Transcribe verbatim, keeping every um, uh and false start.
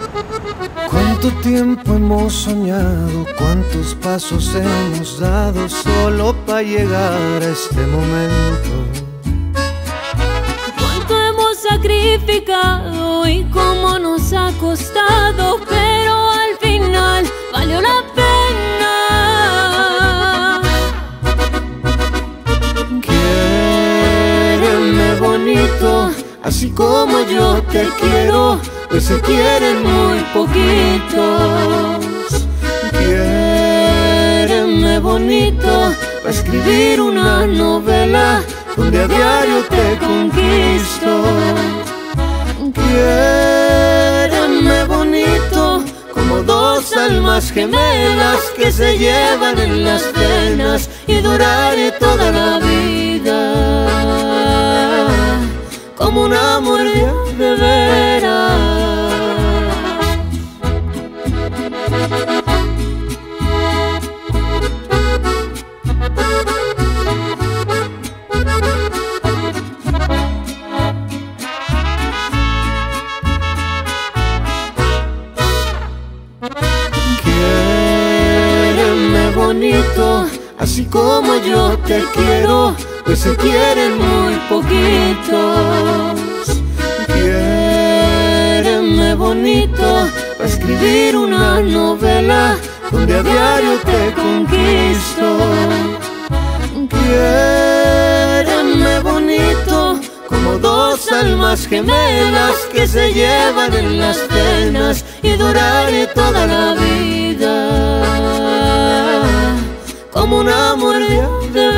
Cuánto tiempo hemos soñado, cuántos pasos hemos dado solo para llegar a este momento. Cuánto hemos sacrificado y cómo nos ha costado, pero al final valió la pena. Quiéreme bonito, así como yo te quiero, pues se quieren muy poquitos. Quiéreme bonito, para escribir una novela donde a diario te conquisto. Quiéreme bonito, como dos almas gemelas que se llevan en las venas y duraré toda la vida como un amor de veras. Quiéreme bonito, así como yo te quiero, pues se quieren muy poquitos. Quiéreme bonito, para escribir una novela donde a diario te conquisto. Quiéreme bonito, como dos almas gemelas que se llevan en las venas y duraré toda la vida como un amor de